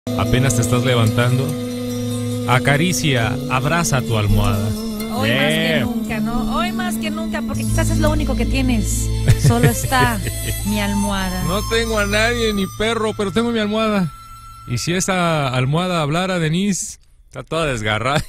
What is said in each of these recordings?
Apenas te estás levantando, acaricia, abraza tu almohada. Hoy más que nunca, ¿no? Hoy más que nunca, porque quizás es lo único que tienes. Solo está mi almohada. No tengo a nadie ni perro, pero tengo mi almohada. Y si esa almohada hablara, Denise, está toda desgarrada.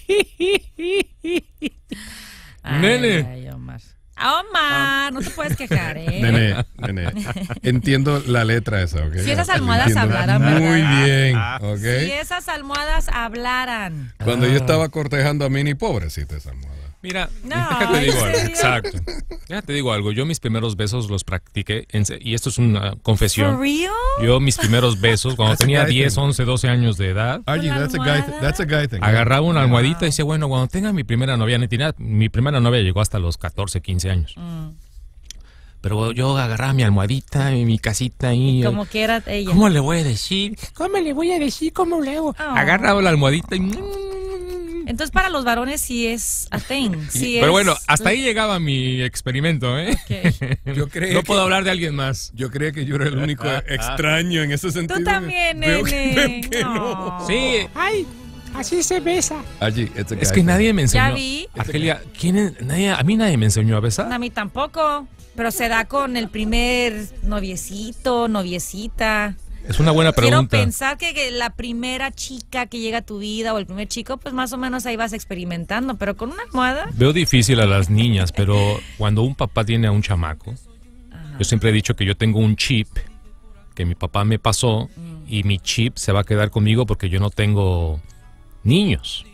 Nene. Ay, Omar. Omar, no te puedes quejar, ¿eh? Nene. Entiendo la letra esa, ¿ok? Si esas almohadas hablaran, muy ¿verdad? bien, ¿ok? Si esas almohadas hablaran. Cuando yo estaba cortejando a Minnie, pobrecita esa almohada. Mira, No, déjate ¿en digo algo. serio? Exacto. Déjate digo algo. Yo mis primeros besos los practiqué, y esto es una confesión. ¿For real? Yo mis primeros besos, cuando That's a tenía guy 10, thing. 11, 12 años de edad, Archie, ¿Con that's a guy thing. agarraba una almohadita y decía, bueno, cuando tenga mi primera novia, mi primera novia llegó hasta los 14, 15 años. Pero yo agarraba mi almohadita y mi casita y... Como que era ella. ¿Cómo le voy a decir? ¿Cómo le voy a decir? ¿Cómo le hago? Oh. Agarraba la almohadita y... Entonces para los varones sí es a thing. Sí Pero es... bueno, hasta ahí llegaba mi experimento, ¿eh? Ok. Yo creía No que- puedo hablar de alguien más. Yo creía que yo era el único extraño en ese sentido. Tú también, Veo nene. que no. Sí, ¡Ay! Así se besa. Archie, it's a guy es que thing. nadie me enseñó. Ya vi. Argelia, a mí nadie me enseñó a besar. A mí tampoco. Pero se da con el primer noviecito, noviecita. Es una buena Quiero pregunta. pensar que la primera chica que llega a tu vida o el primer chico, pues más o menos ahí vas experimentando. Pero con una almohada, Veo difícil a las niñas, pero cuando un papá tiene a un chamaco, yo siempre he dicho que yo tengo un chip que mi papá me pasó y mi chip se va a quedar conmigo porque yo no tengo niños.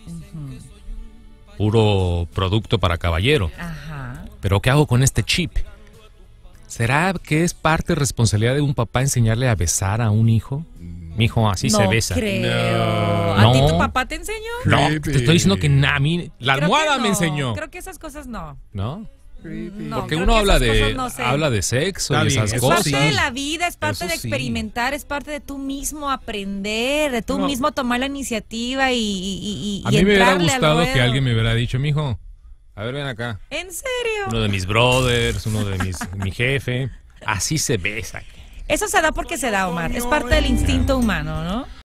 Puro producto para caballero. ajá. Pero ¿qué hago con este chip? ¿Será que es parte responsabilidad de un papá enseñarle a besar a un hijo? Mi hijo así no se besa. creo. No. ¿A ti tu papá te enseñó? No, Creepy. te estoy diciendo que a mí la Creo que almohada me no. enseñó. Creo que esas cosas no. ¿No? No, Porque creo uno que habla esas de cosas no sé. habla de sexo Está y bien, esas Es eso cosas. parte sí. de la vida, es parte Eso de sí. experimentar, es parte de tú mismo aprender, de tú No. mismo tomar la iniciativa y A mí me hubiera entrarle al gustado que ruedo. alguien me hubiera dicho, mijo, a ver, ven acá. ¿En serio? Uno de mis brothers, mi jefe. Así se besa. Eso se da porque se da, Omar. Es parte del instinto humano, ¿no?